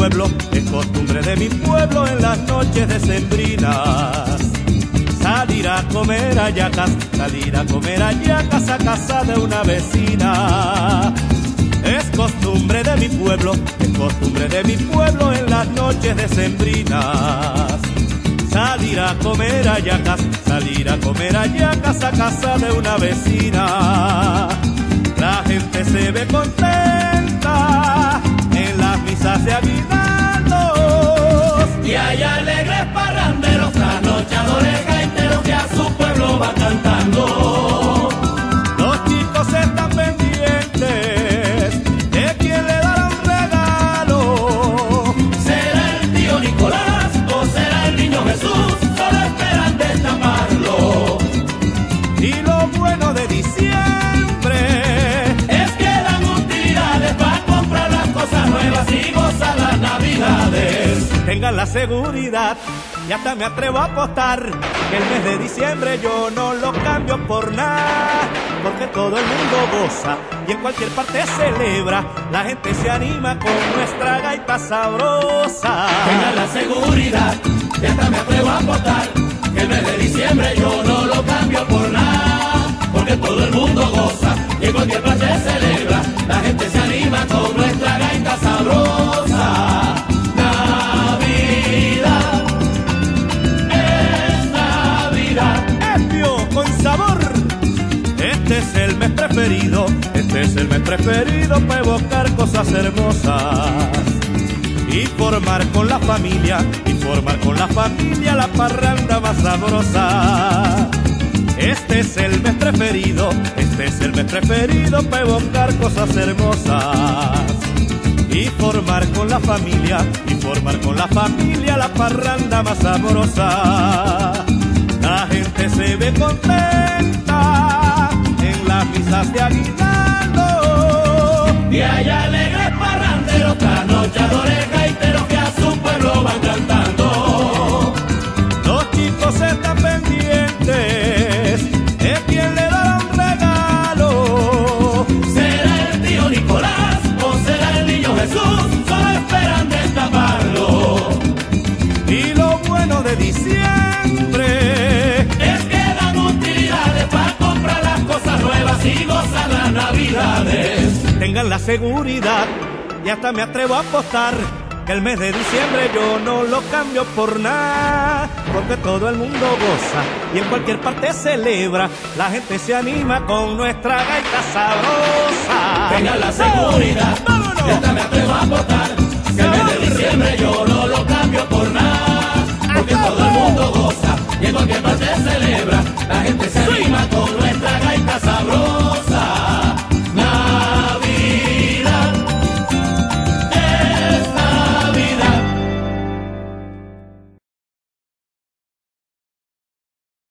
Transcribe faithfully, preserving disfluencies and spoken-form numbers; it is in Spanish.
pueblo, es costumbre de mi pueblo en las noches decembrinas. Salir a comer hallacas, salir a comer hallacas a casa de una vecina. Es costumbre de mi pueblo, es costumbre de mi pueblo en las noches decembrinas. Salir a comer hallacas, salir a comer hallacas a casa de una vecina. La gente se ve contenta en las misas de aguinaldos. Y hay alegres parranderos, trasnochadores gaiteros que a su pueblo va cantando. Los chicos están pendientes de quién le dará un regalo. ¿Será el tío Nicolás o será el niño Jesús? Solo esperan destaparlo. Y lo bueno de diciembre es que dan utilidades para comprar las cosas nuevas y gozar las navidades. Tengan la seguridad, y hasta me atrevo a apostar, que el mes de diciembre yo no lo cambio por nada, porque todo el mundo goza y en cualquier parte celebra, la gente se anima con nuestra gaita sabrosa. Tengan la seguridad, y hasta me atrevo a apostar, que el mes de diciembre yo no lo cambio por nada, porque todo el mundo goza y en cualquier parte celebra, la gente se anima con nuestra gaita sabrosa. Este es el mes preferido, este es el mes preferido para evocar cosas hermosas y formar con la familia, y formar con la familia la parranda más sabrosa. Este es el mes preferido, este es el mes preferido para evocar cosas hermosas y formar con la familia, y formar con la familia la parranda más sabrosa. La gente se ve contenta en las misas de aguinaldo. Y hay alegres parranderos, trasnochadores gaiteros que a su pueblo van cantando. Los chicos están pendientes de quién le dará un regalo. ¿Será el tío Nicolás o será el niño Jesús? Solo esperan destaparlo. Y lo bueno de diciembre es que dan utilidades para comprar las cosas nuevas y gozar las navidades. Tengan la seguridad, y hasta me atrevo a apostar, que el mes de diciembre yo no lo cambio por nada, porque todo el mundo goza y en cualquier parte celebra, la gente se anima con nuestra gaita sabrosa. Tengan la seguridad, ¡vámonos! Y hasta me atrevo a apostar,